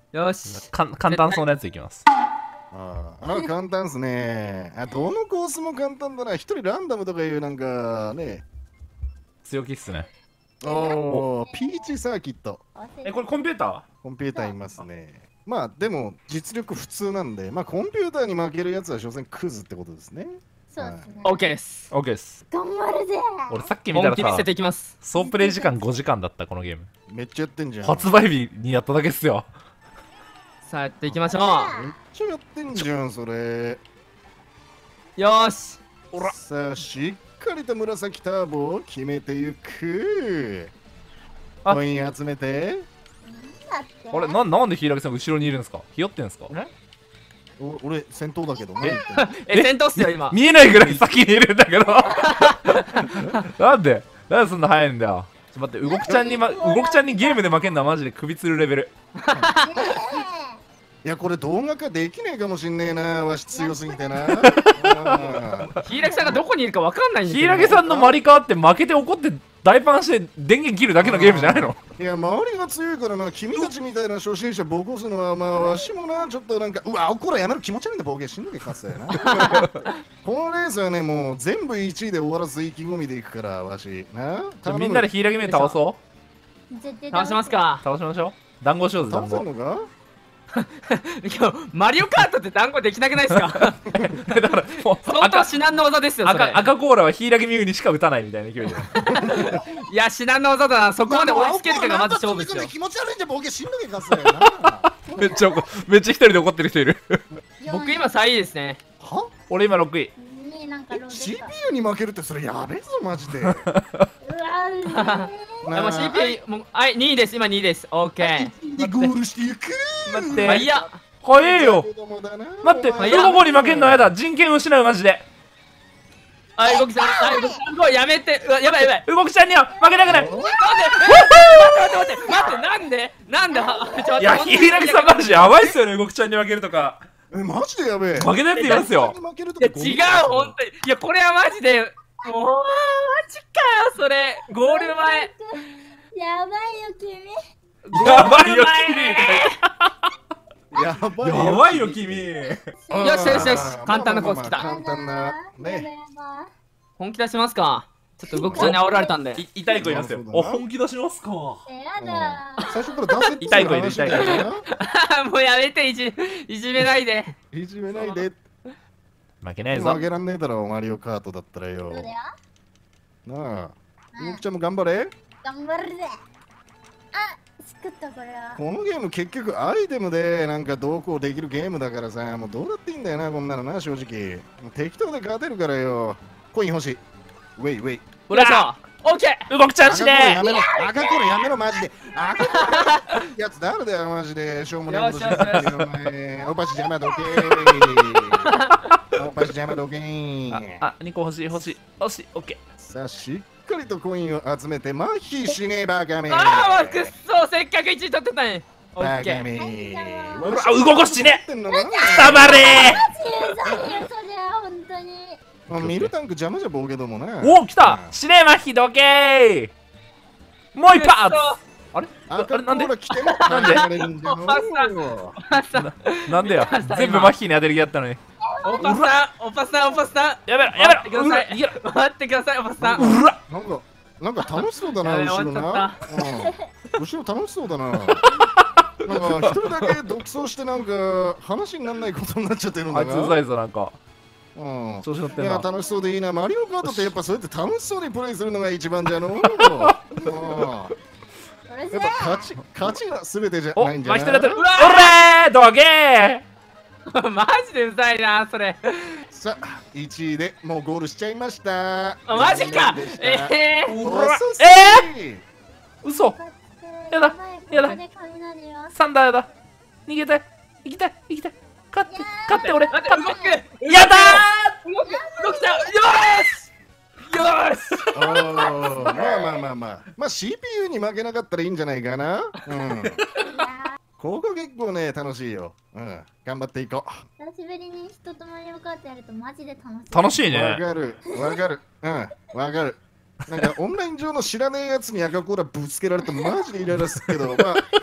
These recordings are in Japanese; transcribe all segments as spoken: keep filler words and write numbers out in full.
よし。 か簡単そうなやついきます。 ああ、簡単っすね。あ、どのコースも簡単だな。一人ランダムとかいうなんかね。 強気っすね。 おお、ピーチサーキット。 え、これコンピューター？ コンピューターいますね。まあでも実力普通なんで、まあコンピューターに負けるやつは所詮クズってことですね。 そうですね。 オッケーです。 オッケーです。 頑張るぜ。 俺さっき見たらさ本気見せていきます。 総プレイ時間ごじかんだったこのゲーム。 めっちゃやってんじゃん。 発売日にやっただけっすよ。 さあやっていきましょめっちゃやってんじゃんそれ。 う。よーし。 おら。 さあしっかりと紫ターボを決めていく。 あコイン集めて。 だって。 あれななんで柊さん後ろにいるんですか？ひよってんですか？ お俺先頭だけどね。 え、戦闘っすよ今。 見えないぐらい先にいるんだけど。なんでなんでそんな速いんだよ。ちょっと待って、動くちゃんに、ま、動くちゃんにゲームで負けんのはマジで首つるレベル。 いやこれ動画化できねえかもしんねえな。わし強すぎてな。 柊さんがどこにいるかわかんないんですよ、 柊さんのマリカーって負けて怒って大パンして電源切るだけのゲームじゃないの？ いや周りが強いからな。君たちみたいな初心者ボコすのはまあわしもなちょっとなんかうわこらやめろ気持ち悪いんだボケ死んどけ勝つだよな。このレースはねもう全部いちいで終わらす意気込みでいくからわしな。 じゃあみんなで柊め倒そう。 絶対倒しますか。 倒しましょう。団子しようぜ団子。 倒せんのか。 今日マリオカートって団子できなくないですか？ だからもう相当赤至難の技ですよそれ。 赤赤コーラは柊美優にしか打たないみたいな勢いで。 いや至難の技だな。そこまで追いつけるかがまず勝負ですよ。 気持ち悪いんじゃボケ死んどけ勝つだよな。 めっちゃ怒めっちゃ一人で怒ってる人いる。 僕今さんいですね。 は俺今ろくい。 になんかロードシーピーユー に負けるってそれやべえぞマジで。 うわでも シーピーユー もうはいにいです今にいですオッケー。 でゴールしていく。 待ってまあいや早えよ。待っていやロボに負けんのはやだ。人権失うマジで。 はい動きさんはい動きさんごいやめて。うわやばいやばい。 動きちゃんには負けたくない。 なんで待って待って待って待ってなんでなんではちょっといや待って柊さんマジやばいっすよね。動きちゃんに負けるとか。 えマジでやべえ。 負けたやついますよ。 負けるといや違う本当に。いやこれはマジでもうマジかよそれゴール前。 やばいよ君。 やばいよ君。 やばいよ。 やばいよ君。 よしよしよし簡単なコース来た。 簡単なね。 本気出しますか。ちょっと動くちゃんに煽られたんで。 い痛い子いますよ。お本気出しますか。 やだ。 最初から出せって痛い子いる痛い子いる。 もうやめていじいじめないで。 いじめないで。 負けないぞ。 負けらんねえだろマリオカートだったらよ。 どうだよ。 なあ。ゆきちゃんも頑張れ。 頑張るぜ。あ、作ったこれは。 このゲーム結局アイテムでなんかどうこうできるゲームだからさ、もうどうだっていいんだよなこんなのな正直。もう適当で勝てるからよ。コイン欲しい。ウェイウェイ。 うらしょ。オッケー。 動くちゃんしねやめろ赤コーラやめろマジで。赤コーラやつ誰だよマジで。しょうもないことしてるよお前。おぱし邪魔どけー。おぱし邪魔どけー。 あ、あ、にこ欲しい欲しい欲しい。オッケさあしっかりとコインを集めて麻痺しねえバカめ。 ああもうくっそせっかくいちい取ってたね。オバッケー。 カめ。 うわ動かしねってんのかな。 黙れそれは本当に。 まあミルタンク邪魔じゃボケどもな。 おお来た死ねまひどけー。もう一発。あれ赤あれなんでコーラ来てもなんでやれるんじゃのおばさんなんでよ全部マッヒーに当てる気だったのに。 おばさんおばさんおばさんやめろやめろ待ってください。 いや待ってくださいおばさん。 うらなんかなんか楽しそうだなやべ後ろな。 終わうん後ろ楽しそうだな。なんか一人だけ独走してなんか話にならないことになっちゃってるんだが。 あいつうざいぞなんかうん。 調子乗ってんな。 いや楽しそうでいいな。マリオカートってやっぱそうやって楽しそうにプレイするのが一番じゃの。うんやっぱ勝ち勝ちが全てじゃおないんじゃない。 マヒトだったらおうわれーどけマジでうざいなそれ。 さあいちいでもうゴールしちゃいました。 あマジか。ええー遅うわすぎえー嘘やだやだサンダーやだ逃げたい行きたい行きたい勝って勝って俺待って動勝ってくやだ動く動きた。よしよし。 あーまあまあまあまあまあ シーピーユー に負けなかったらいいんじゃないかな。うんここ結構ね楽しいよ。うん頑張っていこう。 久しぶりに人とマリオカートやるとマジで楽しい。 楽しいわね。 かるわかるうんわかる。なんかオンライン上の知らねえやつに赤コーラぶつけられてマジでイライラするけどまあ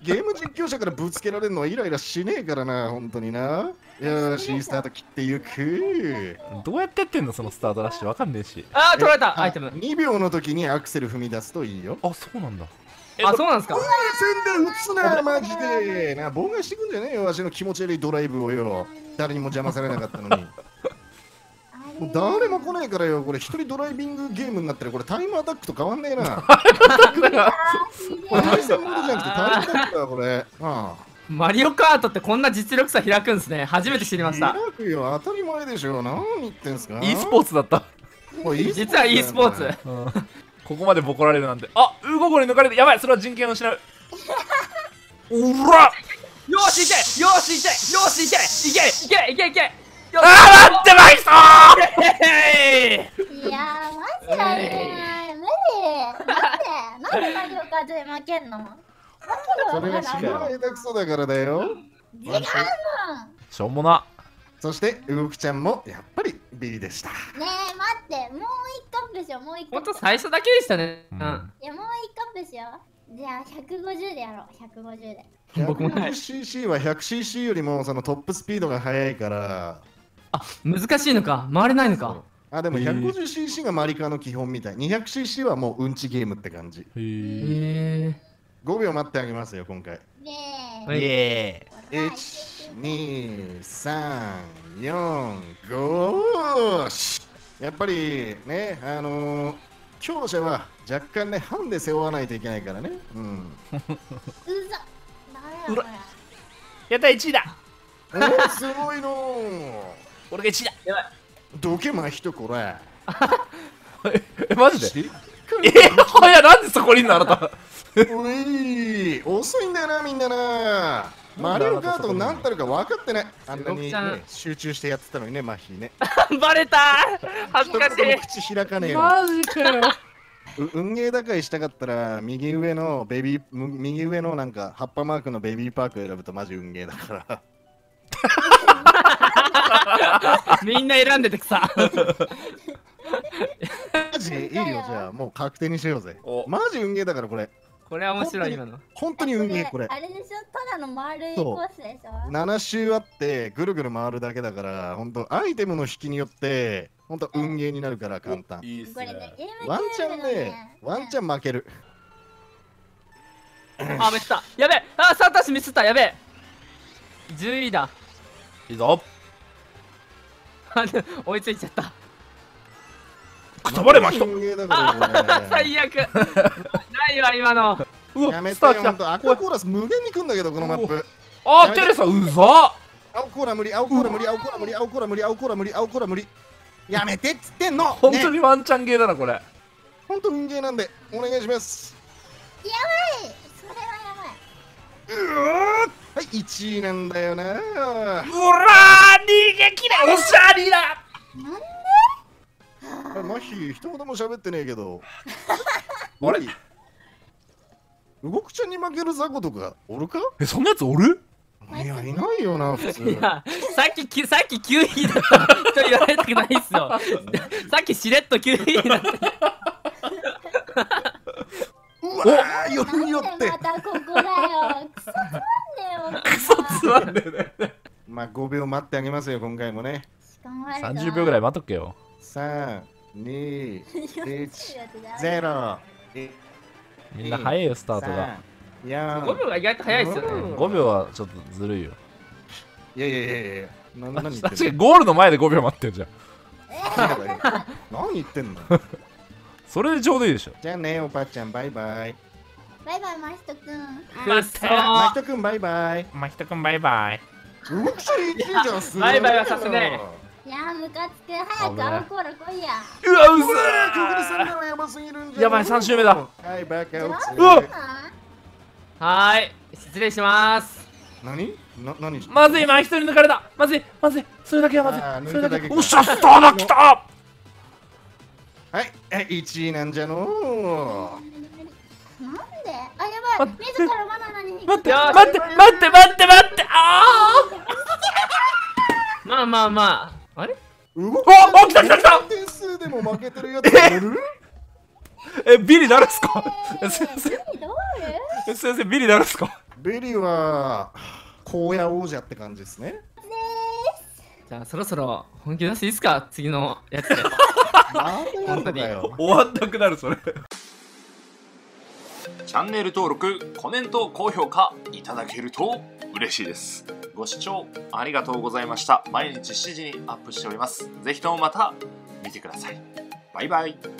ゲーム実況者からぶつけられるのはイライラしねえからな、本当にな。よし、スタート切っていく。 どうやってやってんのそのスタートダッシュわかんねえし。 あー取られたアイテム。 にびょうの時にアクセル踏み出すといいよ。 あ、そうなんだ。 あ、そうなんですか。 線で打つな、マジで。な、妨害してくんじゃねえよ、わしの気持ち悪いドライブをよ。誰にも邪魔されなかったのに。もう誰も来ないからよ、これ一人ドライビングゲームになってる。これタイムアタックと変わんねえな。これ対戦モードじゃなくてタイムアタックだ、これ。ああ。 マリオカートってこんな実力差開くんですね。初めて知りました。 開くよ、当たり前でしょ。何言ってんすか。 e スポーツだった。 これ e スポーツ実は e スポーツ。 うんここまでボコられるなんて。あ、ウゴゴに抜かれて、やばい、それは人権を失う。おらよしいけよしいけよしいけいけいけいけいけよしあー待ってまいそうへいいやー、マジだねー。無理。なんでなんでマリオカートで負けんの？負それがけるわけ一番下手くそだからだよ。 違うもん。ねしょうもな。 そして、うごくちゃんもやっぱりビリでした。 え、待って、もう一カップしよう、もう一カップ。 ほんと最初だけでしたね。 ううんん。 いや、もう一カップしよう。じゃあ、ひゃくごじゅうでやろう、ひゃくごじゅうで。 僕もないひゃくごじゅうシーシー は ひゃくシーシー よりもそのトップスピードが速いから。 あ、難しいのか。回れないのか。 あ、でもへーひゃくごじゅうシーシー がマリカの基本みたい。にひゃくシーシー はもううんちゲームって感じ。 へえ。 へえ。 ごびょう待ってあげますよ、今回。 ねはいえ。 え。 いち、に、さん、よん、ごし。やっぱりね、あのー、強者は若干ね、ハンで背負わないといけないからね。うん。 うざ。ダメだこれ。 やったいちいだ。 おー、すごいのー。 俺がいちいだ。 やばい。 どけま人これ。 え、マジでしえ、いや、なんでそこにいんのあなた。 おい、遅いんだよな、みんなな。マリオカート何たるか分かってない。あんなに、 動くちゃんね、集中してやってたのにね、マヒーね。 バレた恥ずかし一つもい。 口開かねえよ。 マジかよ。 う運ゲー高いしたかったら、右上のベビー、む右上のなんか葉っぱマークのベビーパークを選ぶとマジ運ゲーだから。 みんな選んでてくさ。 マジいいよ、じゃあもう確定にしようぜお。 マジ運ゲーだからこれ。 これは面白い今の。 本当に運ゲーこれ。 あれでしょ、ただの丸いコースでしょ。 なな周あってぐるぐる回るだけだから本当アイテムの引きによって本当運ゲーになるから簡単。 いいっすこれねね。、 ゲームワンチャンねキューブのね、 ワンチャン負ける。 あ、ミスった。やべえ。あ、サータシミスった。やべえ。じゅういだ。 いいぞ。 追いついちゃった。 くたばれま人。 運ゲーだからこれ最悪。ないわ今の。 うわ、 やめてよ、 スター来た。 ほんとアクアコーラス無限に来んだけどこのマップ。 あ、テレサうざ。 青コーラ無理、青コーラ無理、青コーラ無理、青コーラ無理、青コーラ無理、青コーラ無理。やめてっつってんの。 本当ね、 にワンチャンゲーだなこれ。 本当運ゲーなんでお願いします。 やばい、それはやばい。 うわーはい、いちいなんだよな。 うらー、逃げ切れ、おしゃれだ。 あれマヒー、一言も喋ってねえけど。 あれ動くちゃんに負ける雑魚とかおるか？ え、そんなやつおる？ いや、いないよな、普い通。 や、さっききさっききゅういだったと言われたくないっすよ。さっきしれっときゅういだった。 うわー、よりによってなんで。またここだよ。クソつまんねえよ。 クソつまんでね。 まあ、ごびょう待ってあげますよ、今回もね。 さんじゅうびょうぐらい待っとけよ。 さん、に、いち、ゼゼロ。 みんな早いよスタートが。 いやごびょうが意外と早いっすよね。 ごびょうはちょっとずるいよ。 いやいやいやいや、な何言ってん確かにゴールの前でごびょう待ってるじゃん。 の何言ってんの。 それでちょうどいいでしょ。 じゃあね、おばあちゃん、バイバイ。 バイバイ、マヒトくん。 くっそマーヒトくん、バイバイ。 まひとくんバイバイ。 動くちゃんいちいじゃん、すごい。 バイバイはさすねいやー、ムカつく。早く青コーラ来いや。 うわ、ううわー、 ざ小栗さんらはやばすぎるんじゃん。 やばいさん周目だ。 はい、バカ打つ。 うわはーい、失礼します。 何な、何ー。まずい、まひとに抜かれた。まずい、まずい。それだけはまずあーい。それだけ。 抜いただけかおっしゃ、スターだ、来た。 はい、え、いちいなんじゃのー。 なんであ、やばい。自らバナナに引っ待って、 よーし待って、待って、待って、待って。あまあまあまあ。あれ動おお来た来た来た点数でも負けてるやつおる？ ー。え、ビリなるっすか？え先生、 えー、どうえ先生ビリなるっすか？ ベリーは荒野王者って感じですね。 じゃあそろそろ本気出していいっすか、次のやつで。 またやるのかよ。 終わんなくなるそれ。チャンネル登録、コメント、高評価いただけると嬉しいです。ご視聴ありがとうございました。毎日しちじにアップしております。ぜひともまた見てください。バイバイ。